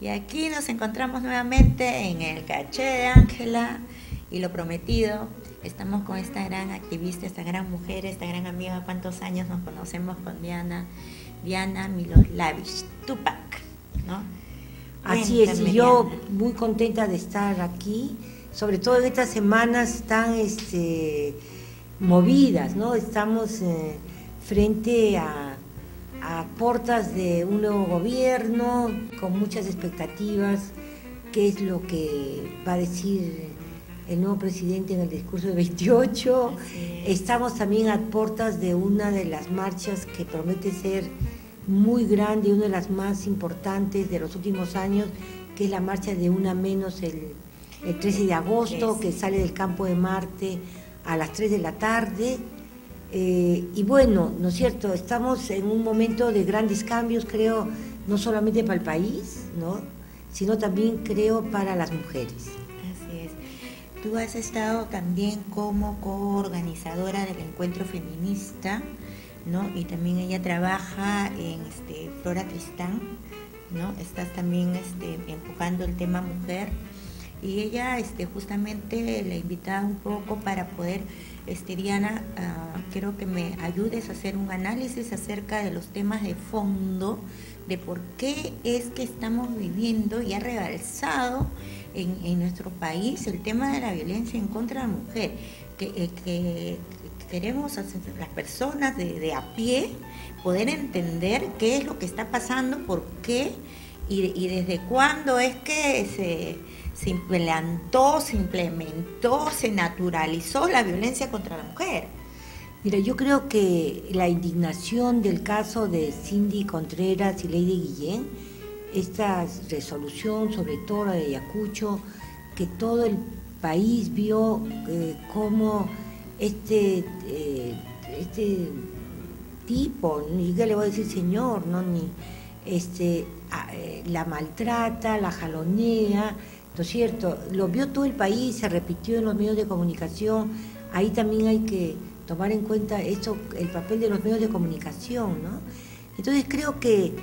Y aquí nos encontramos nuevamente en el caché de Ángela y lo prometido. Estamos con esta gran activista, esta gran mujer, esta gran amiga. ¿Cuántos años nos conocemos con Diana? Diana Miloslavich Tupac, ¿no? Así es, y Cuéntame, yo Diana. muy contenta de estar aquí, sobre todo en estas semanas tan movidas, ¿no? Estamos frente a puertas de un nuevo gobierno, con muchas expectativas, qué es lo que va a decir el nuevo presidente en el discurso de 28. Estamos también a puertas de una de las marchas que promete ser muy grande, una de las más importantes de los últimos años, que es la marcha de Una Menos el 13 de agosto, que sale del Campo de Marte a las 3 de la tarde. Y bueno, ¿no es cierto? Estamos en un momento de grandes cambios, creo, no solamente para el país, ¿no?, sino también, creo, para las mujeres. Así es. Tú has estado también como coorganizadora del encuentro feminista, ¿no? Y también ella trabaja en Flora Tristán, ¿no? Estás también enfocando el tema mujer. Y ella justamente la invitaba un poco para poder, Diana, quiero que me ayudes a hacer un análisis acerca de los temas de fondo, de por qué es que estamos viviendo y ha rebalsado en nuestro país el tema de la violencia en contra de la mujer, que queremos las personas de a pie poder entender qué es lo que está pasando, por qué y desde cuándo es que se implantó, se implementó, se naturalizó la violencia contra la mujer. Mira, yo creo que la indignación del caso de Cindy Contreras y Lady Guillén, esta resolución, sobre todo la de Ayacucho, que todo el país vio cómo este tipo, ni que le voy a decir señor, ¿no?, ni la maltrata, la jalonea, ¿no es cierto? Lo vio todo el país, se repitió en los medios de comunicación. Ahí también hay que tomar en cuenta esto, el papel de los medios de comunicación, ¿no? Entonces creo que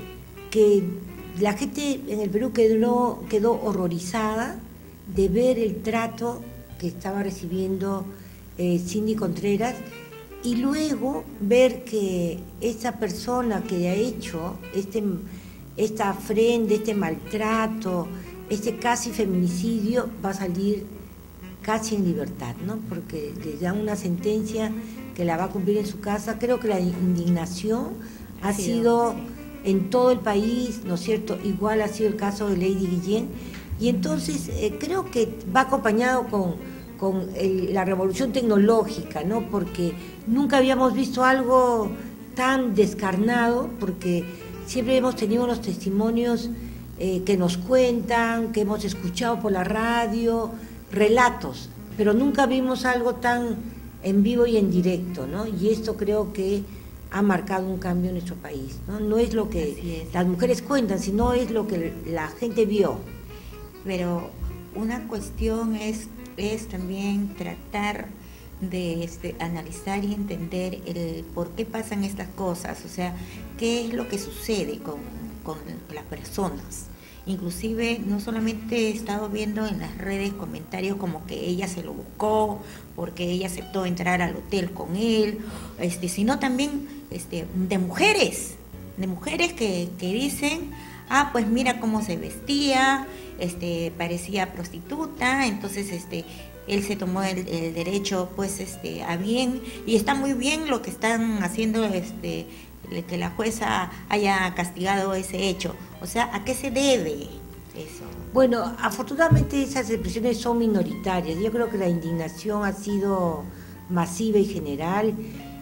la gente en el Perú quedó horrorizada de ver el trato que estaba recibiendo Cindy Contreras, y luego ver que esa persona que ha hecho esta afrenta, este maltrato, casi feminicidio, va a salir casi en libertad, ¿no?, porque le dan una sentencia que la va a cumplir en su casa. Creo que la indignación ha sido en todo el país, ¿no es cierto? Igual ha sido el caso de Lady Guillén, y entonces creo que va acompañado con la revolución tecnológica, ¿no?, porque nunca habíamos visto algo tan descarnado, porque siempre hemos tenido los testimonios que nos cuentan, que hemos escuchado por la radio, relatos, pero nunca vimos algo tan en vivo y en directo, ¿no? Y esto creo que ha marcado un cambio en nuestro país, ¿no? No es lo que las mujeres cuentan, sino es lo que la gente vio. Pero una cuestión es también tratar de analizar y entender el por qué pasan estas cosas, o sea, qué es lo que sucede con las personas. Inclusive no solamente he estado viendo en las redes comentarios como que ella se lo buscó porque ella aceptó entrar al hotel con él, sino también de mujeres que dicen, pues mira cómo se vestía, parecía prostituta, entonces él se tomó el derecho pues a bien, y está muy bien lo que están haciendo, que la jueza haya castigado ese hecho. O sea, ¿a qué se debe eso? Bueno, afortunadamente esas expresiones son minoritarias. Yo creo que la indignación ha sido masiva y general.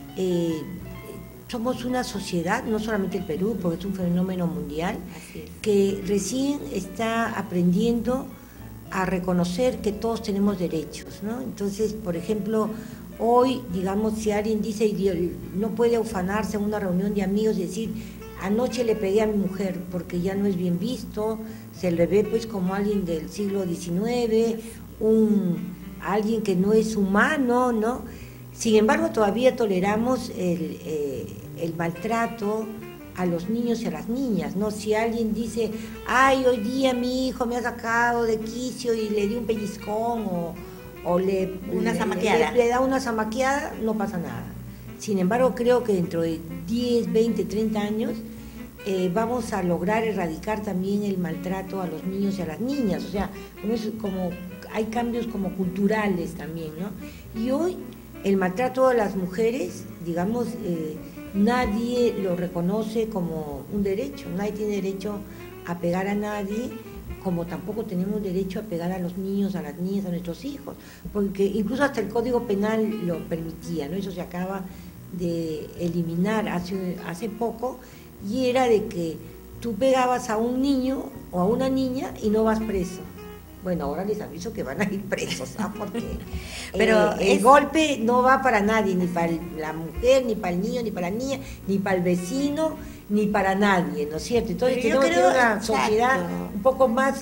Somos una sociedad, no solamente el Perú, porque es un fenómeno mundial, que recién está aprendiendo a reconocer que todos tenemos derechos, ¿no? Entonces, por ejemplo, hoy, digamos, si alguien dice, no puede ufanarse en una reunión de amigos y decir, anoche le pegué a mi mujer, porque ya no es bien visto, se le ve pues como alguien del siglo XIX, alguien que no es humano, ¿no? Sin embargo, todavía toleramos el maltrato a los niños y a las niñas, ¿no? Si alguien dice, ay, hoy día mi hijo me ha sacado de quicio y le di un pellizcón o le da una zamaqueada, no pasa nada. Sin embargo, creo que dentro de 10, 20, 30 años vamos a lograr erradicar también el maltrato a los niños y a las niñas. O sea, como hay cambios como culturales también, ¿no? Y hoy el maltrato a las mujeres, digamos, nadie lo reconoce como un derecho. Nadie tiene derecho a pegar a nadie, como tampoco tenemos derecho a pegar a los niños, a las niñas, a nuestros hijos, porque incluso hasta el Código Penal lo permitía, ¿no? Eso se acaba de eliminar hace poco, y era de que tú pegabas a un niño o a una niña y no vas preso. Bueno, ahora les aviso que van a ir presos, ¿sabes? Porque pero el golpe no va para nadie, ni para la mujer, ni para el niño, ni para la niña, ni para el vecino, ni para nadie, ¿no es cierto? Entonces tenemos que tener una sociedad un poco más,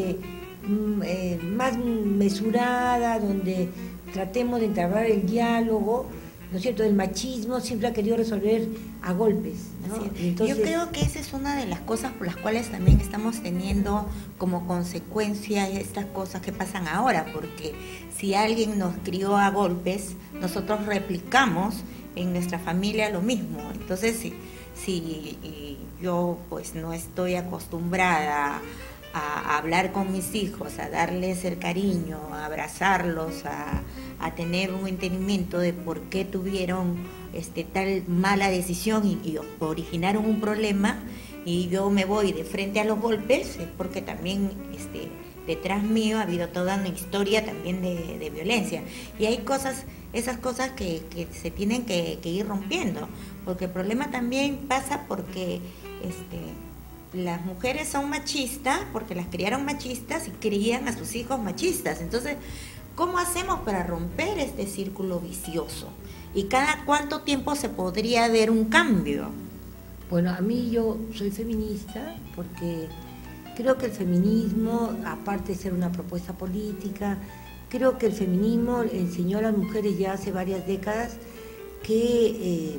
más mesurada, donde tratemos de entablar el diálogo, ¿no es cierto? El machismo siempre ha querido resolver a golpes, ¿no? Entonces, yo creo que esa es una de las cosas por las cuales también estamos teniendo como consecuencia estas cosas que pasan ahora, porque si alguien nos crió a golpes, nosotros replicamos en nuestra familia lo mismo. Entonces, si yo pues no estoy acostumbrada a hablar con mis hijos, a darles el cariño, a abrazarlos, a tener un entendimiento de por qué tuvieron tal mala decisión y originaron un problema, y yo me voy de frente a los golpes, es porque también detrás mío ha habido toda una historia también de violencia. Y hay esas cosas que se tienen que ir rompiendo, porque el problema también pasa porque las mujeres son machistas, porque las criaron machistas y crían a sus hijos machistas. Entonces, ¿cómo hacemos para romper este círculo vicioso? ¿Y cada cuánto tiempo se podría ver un cambio? Bueno, a mí yo soy feminista porque creo que el feminismo, aparte de ser una propuesta política, creo que el feminismo enseñó a las mujeres ya hace varias décadas que,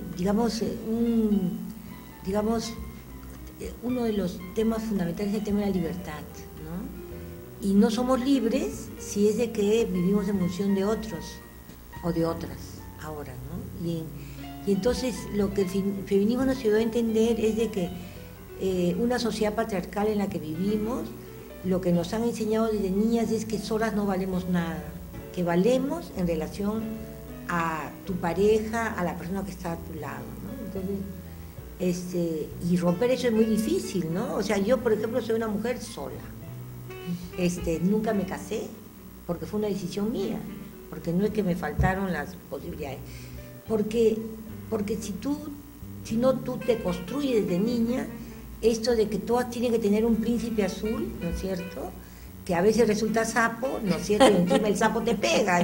uno de los temas fundamentales es el tema de la libertad, ¿no? Y no somos libres si es de que vivimos en función de otros o de otras ahora, ¿no? Y entonces lo que el feminismo nos ayudó a entender es de que una sociedad patriarcal en la que vivimos, lo que nos han enseñado desde niñas es que solas no valemos nada, que valemos en relación a tu pareja, a la persona que está a tu lado, ¿no? Entonces, y romper eso es muy difícil, ¿no? O sea, yo, por ejemplo, soy una mujer sola. Nunca me casé porque fue una decisión mía, porque no es que me faltaron las posibilidades. Porque si no tú te construyes de niña, esto de que todas tienen que tener un príncipe azul, ¿no es cierto? Que a veces resulta sapo, ¿no es cierto? Y encima el sapo te pega,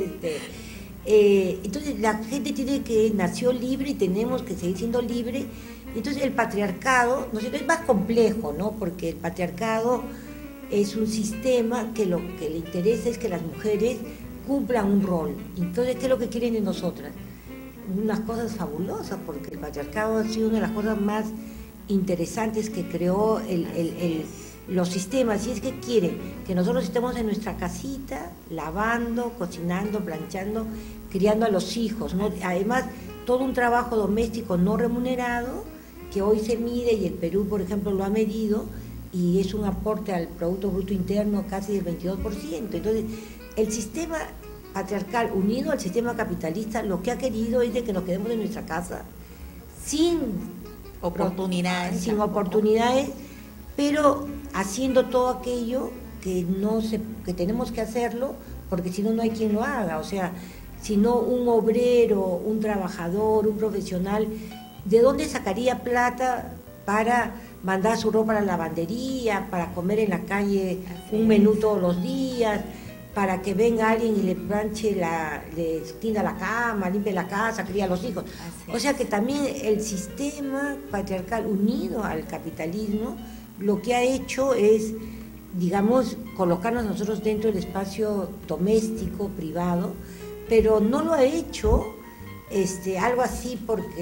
entonces la gente nació libre y tenemos que seguir siendo libre. Entonces el patriarcado, ¿no es cierto?, es más complejo, ¿no? Porque el patriarcado es un sistema que lo que le interesa es que las mujeres cumplan un rol. Entonces, ¿qué es lo que quieren de nosotras? Unas cosas fabulosas, porque el patriarcado ha sido una de las cosas más interesantes que creó los sistemas, y es que quieren que nosotros estemos en nuestra casita, lavando, cocinando, planchando, criando a los hijos, ¿no? Además, todo un trabajo doméstico no remunerado, que hoy se mide, y el Perú, por ejemplo, lo ha medido, y es un aporte al Producto Bruto Interno casi del 22%. Entonces, el sistema patriarcal unido al sistema capitalista, lo que ha querido es de que nos quedemos en nuestra casa sin oportunidades, pero haciendo todo aquello que tenemos que hacerlo, porque si no, no hay quien lo haga. O sea, si no, un obrero, un trabajador, un profesional, ¿de dónde sacaría plata para mandar su ropa a la lavandería, para comer en la calle un menú todos los días, para que venga alguien y le planche, le tienda la cama, limpie la casa, cría a los hijos? O sea que también el sistema patriarcal unido al capitalismo lo que ha hecho es, digamos, colocarnos nosotros dentro del espacio doméstico, privado, pero no lo ha hecho algo así porque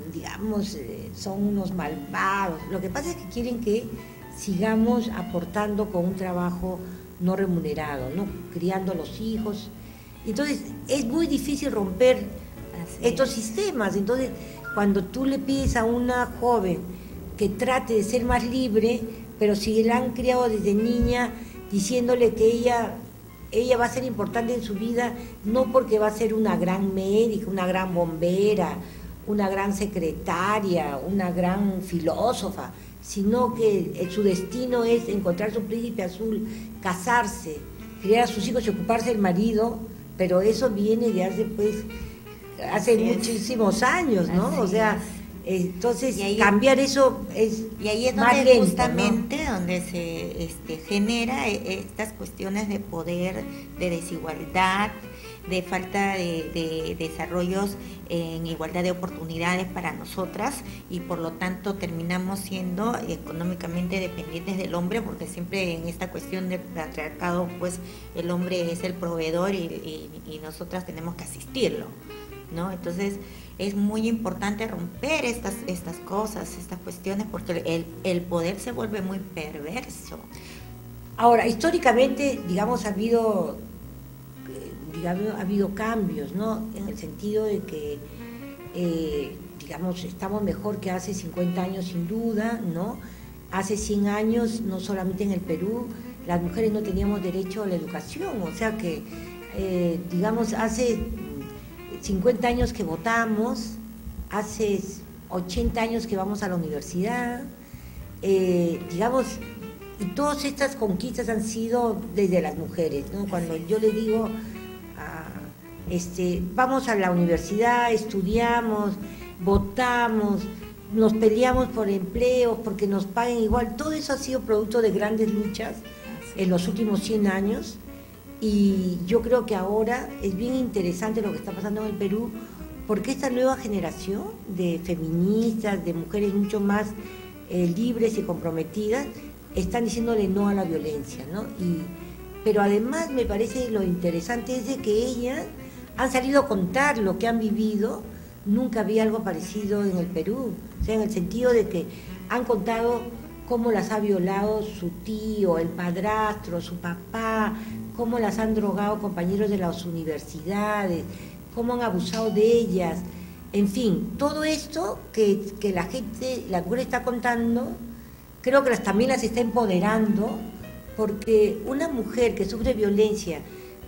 digamos, son unos malvados. Lo que pasa es que quieren que sigamos aportando con un trabajo no remunerado, ¿no? Criando a los hijos. Entonces, es muy difícil romper estos sistemas. Entonces, cuando tú le pides a una joven que trate de ser más libre, pero si la han criado desde niña diciéndole que ella va a ser importante en su vida, no porque va a ser una gran médica, una gran bombera, una gran secretaria, una gran filósofa, sino que su destino es encontrar su príncipe azul, casarse, criar a sus hijos y ocuparse del marido, pero eso viene de hace muchísimos años, ¿no? Así o sea, es. Entonces cambiar eso es y ahí es más donde lento, justamente ¿no? donde se genera estas cuestiones de poder, de desigualdad, de falta de desarrollos en igualdad de oportunidades para nosotras, y por lo tanto terminamos siendo económicamente dependientes del hombre, porque siempre en esta cuestión del patriarcado pues el hombre es el proveedor y nosotras tenemos que asistirlo, ¿no? Entonces es muy importante romper estas cosas, estas cuestiones, porque el poder se vuelve muy perverso. Ahora, históricamente, digamos, ha habido cambios, ¿no? En el sentido de que, digamos, estamos mejor que hace 50 años sin duda, ¿no? Hace 100 años, no solamente en el Perú, las mujeres no teníamos derecho a la educación, o sea que, digamos, hace 50 años que votamos, hace 80 años que vamos a la universidad, digamos, y todas estas conquistas han sido desde las mujeres, ¿no? Cuando yo le digo, vamos a la universidad, estudiamos, votamos, nos peleamos por empleos, porque nos paguen igual, todo eso ha sido producto de grandes luchas en los últimos 100 años, y yo creo que ahora es bien interesante lo que está pasando en el Perú, porque esta nueva generación de feministas, de mujeres mucho más libres y comprometidas, están diciéndole no a la violencia, ¿no? Pero además me parece lo interesante es de que ellas han salido a contar lo que han vivido. Nunca había algo parecido en el Perú, o sea, en el sentido de que han contado cómo las ha violado su tío, el padrastro, su papá, cómo las han drogado compañeros de las universidades, cómo han abusado de ellas, en fin, todo esto que la mujer está contando, creo que también las está empoderando, porque una mujer que sufre violencia,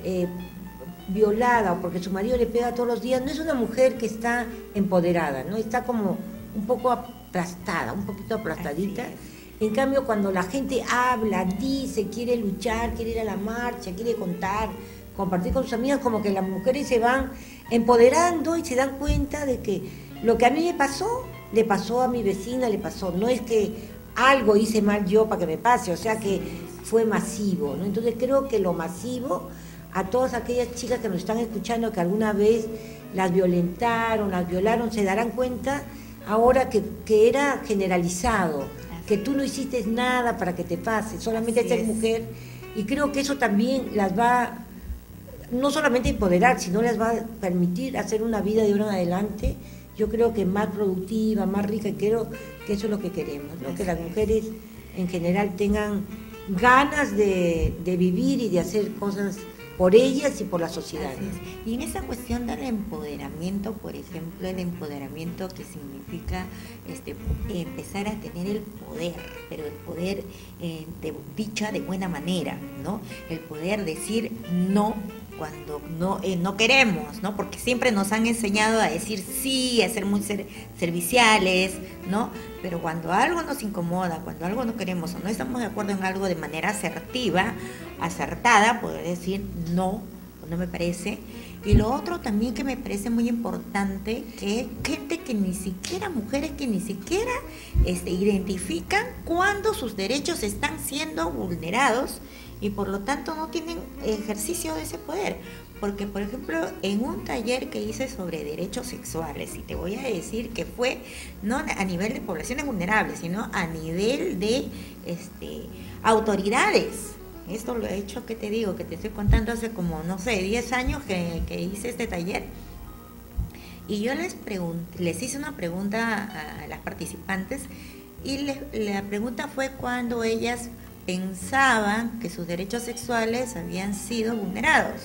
violada o porque su marido le pega todos los días, no es una mujer que está empoderada, ¿no? Está como un poco aplastada, un poquito aplastadita. En cambio, cuando la gente habla, dice, quiere luchar, quiere ir a la marcha, quiere contar, compartir con sus amigas, como que las mujeres se van empoderando y se dan cuenta de que lo que a mí me pasó, le pasó a mi vecina, le pasó. No es que algo hice mal yo para que me pase, o sea que fue masivo, ¿no? Entonces creo que lo masivo, a todas aquellas chicas que nos están escuchando que alguna vez las violentaron, las violaron, se darán cuenta ahora que era generalizado, que tú no hiciste nada para que te pase, solamente ser mujer, y creo que eso también las va, no solamente empoderar, sino les va a permitir hacer una vida de ahora en adelante, yo creo que más productiva, más rica, y creo que eso es lo que queremos, ¿no? Que las mujeres en general tengan ganas de vivir y de hacer cosas por ellas y por la sociedad. Y en esa cuestión del empoderamiento, por ejemplo, el empoderamiento que significa empezar a tener el poder, pero el poder dicha de buena manera, ¿no? El poder decir no cuando no queremos, ¿no? Porque siempre nos han enseñado a decir sí, a ser muy serviciales, ¿no? Pero cuando algo nos incomoda, cuando algo no queremos o no estamos de acuerdo en algo de manera acertada, poder decir no me parece. Y lo otro también que me parece muy importante, que gente que ni siquiera, mujeres que ni siquiera identifican cuando sus derechos están siendo vulnerados y por lo tanto no tienen ejercicio de ese poder. Porque, por ejemplo, en un taller que hice sobre derechos sexuales, y te voy a decir que fue no a nivel de poblaciones vulnerables, sino a nivel de autoridades. Esto lo he hecho, que te digo, que te estoy contando hace como, no sé, 10 años que hice este taller. Y yo les hice una pregunta a las participantes y la pregunta fue cuando ellas pensaban que sus derechos sexuales habían sido vulnerados.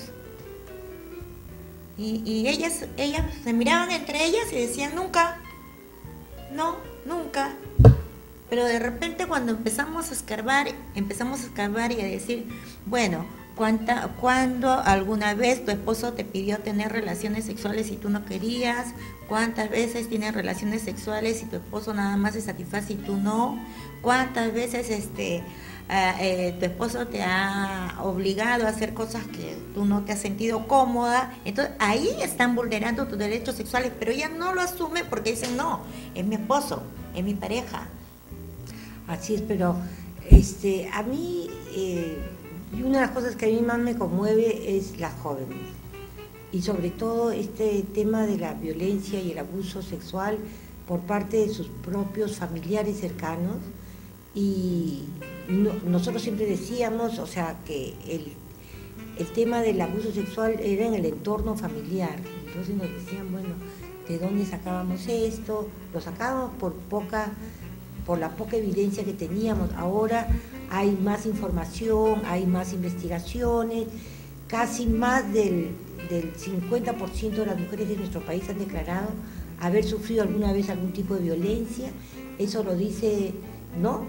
Y ellas se miraban entre ellas y decían nunca, no, nunca. Pero de repente cuando empezamos a escarbar y a decir, bueno, ¿cuándo alguna vez tu esposo te pidió tener relaciones sexuales y tú no querías? ¿Cuántas veces tienes relaciones sexuales y tu esposo nada más se satisface y tú no? ¿Cuántas veces tu esposo te ha obligado a hacer cosas que tú no te has sentido cómoda? Entonces ahí están vulnerando tus derechos sexuales, pero ellas no lo asumen porque dicen, no, es mi esposo, es mi pareja. Así es, pero a mí, y una de las cosas que a mí más me conmueve es las jóvenes, y sobre todo este tema de la violencia y el abuso sexual por parte de sus propios familiares cercanos. Y nosotros siempre decíamos, o sea, que el tema del abuso sexual era en el entorno familiar. Entonces nos decían, bueno, ¿de dónde sacábamos esto? Lo sacábamos por la poca evidencia que teníamos. Ahora hay más información, hay más investigaciones, casi más del 50% de las mujeres de nuestro país han declarado haber sufrido alguna vez algún tipo de violencia. Eso lo dice, ¿no?,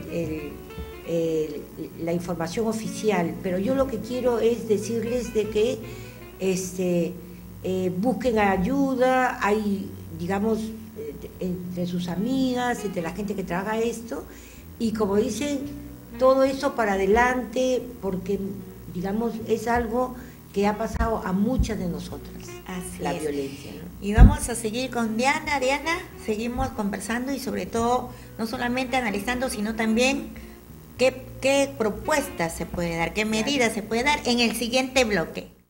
la información oficial, pero yo lo que quiero es decirles de que busquen ayuda, hay, digamos, entre sus amigas, entre la gente que trabaja esto, y como dicen, todo eso para adelante, porque, digamos, es algo que ha pasado a muchas de nosotras, la violencia, ¿no? Y vamos a seguir con Diana. Diana, seguimos conversando y sobre todo, no solamente analizando, sino también qué propuestas se puede dar, qué medidas se puede dar en el siguiente bloque.